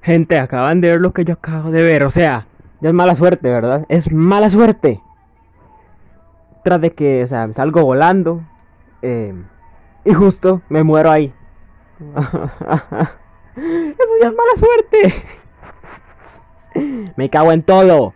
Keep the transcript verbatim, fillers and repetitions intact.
Gente, acaban de ver lo que yo acabo de ver. O sea, ya es mala suerte, ¿verdad? Es mala suerte. Tras de que, o sea, salgo volando. eh, y justo me muero ahí. Eso ya es mala suerte. Me cago en todo.